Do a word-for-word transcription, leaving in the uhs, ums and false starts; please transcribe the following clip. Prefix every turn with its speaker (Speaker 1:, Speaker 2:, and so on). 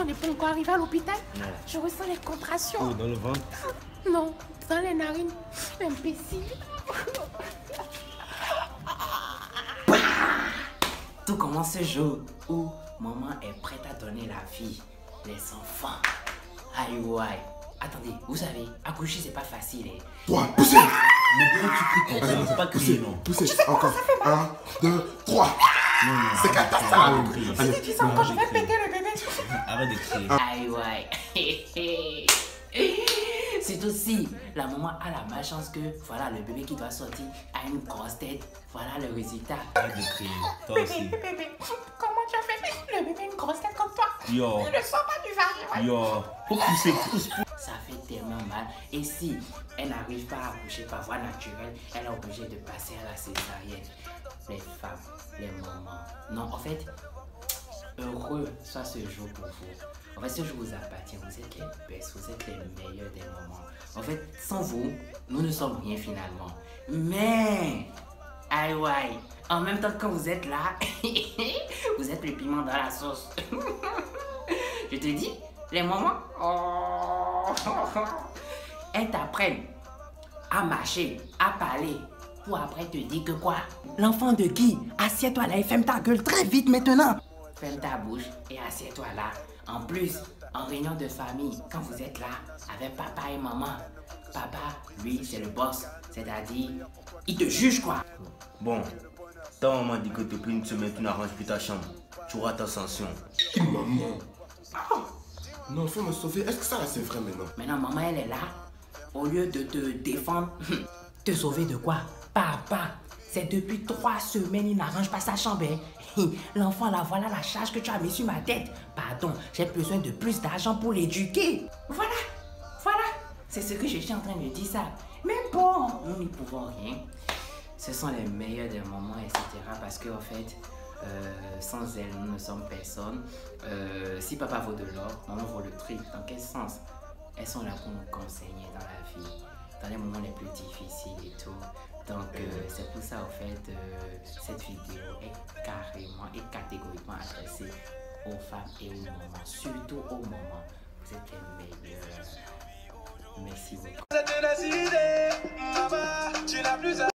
Speaker 1: On n'est pas encore arrivé à l'hôpital.
Speaker 2: Non.
Speaker 1: Je ressens les contractions.
Speaker 2: Oh, dans le ventre?
Speaker 1: Non, dans les narines. Imbécile.
Speaker 3: Tout commence ce jour où maman est prête à donner la vie. Les enfants. Aïe, aïe. Attendez, vous savez, accoucher c'est pas facile. Hein.
Speaker 4: Toi, poussez!
Speaker 2: Mais pourquoi tu cries comme ça? Il faut pas crier, non.
Speaker 4: Poussez, encore. Un, deux, trois.
Speaker 2: Non, non.
Speaker 4: C'est catastrophique.
Speaker 1: Si tu dis ça encore, je vais péter le bébé.
Speaker 2: Arrête de crier.
Speaker 3: Aïe, aïe. C'est aussi, la maman a la malchance que, voilà, le bébé qui doit sortir a une grosse tête. Voilà le résultat.
Speaker 2: Arrête de crier. Toi
Speaker 1: Bébé,
Speaker 2: aussi.
Speaker 1: bébé, comment tu as fait? Le bébé a une grosse tête comme toi.
Speaker 2: Yo.
Speaker 1: Il ne sort pas du vagin.
Speaker 2: Yo. Faut pousser, pousse, pousse.
Speaker 3: Ça fait tellement mal. Et si elle n'arrive pas à accoucher par voie naturelle, elle est obligée de passer à la césarienne. Les femmes, les mamans. Non, en fait, heureux soit ce jour pour vous. En fait, ce jour vous appartient. Vous êtes les best, vous êtes les meilleurs des moments. En fait, sans vous, nous ne sommes rien finalement. Mais, aïe, aïe, en même temps quand vous êtes là, vous êtes le piment dans la sauce. Je te dis, les mamans, oh, elles t'apprennent à marcher, à parler, pour après te dire que quoi? L'enfant de qui? Assieds-toi là et ferme ta gueule très vite maintenant. Ferme ta bouche et assieds-toi là. En plus, en réunion de famille, quand vous êtes là avec papa et maman, papa, lui, c'est le boss. C'est-à-dire, il te juge quoi.
Speaker 2: Bon, ta maman dit que depuis une semaine, tu n'arranges plus ta chambre. Tu auras ta sanction.
Speaker 4: Maman. Ah. Non, faut me sauver. Est-ce que ça, c'est vrai maintenant?
Speaker 3: Maintenant, maman, elle est là. Au lieu de te défendre, te sauver de quoi? Papa, c'est depuis trois semaines, il n'arrange pas sa chambre. Hein? L'enfant, là, voilà la charge que tu as mis sur ma tête. Pardon, j'ai besoin de plus d'argent pour l'éduquer. Voilà, voilà. C'est ce que je suis en train de dire ça. Mais bon, nous n'y pouvons rien. Ce sont les meilleurs des moments, et cetera. Parce qu'en fait, euh, sans elle, nous ne sommes personne. Euh, si papa vaut de l'or, maman vaut le triple. Dans quel sens? Elles sont là pour nous conseiller dans la vie, dans les moments les plus difficiles et tout. Donc, euh, c'est pour ça, en fait, euh, cette vidéo est carrément et catégoriquement adressée aux femmes et aux mamans, surtout aux mamans. Vous êtes les meilleurs. Merci beaucoup.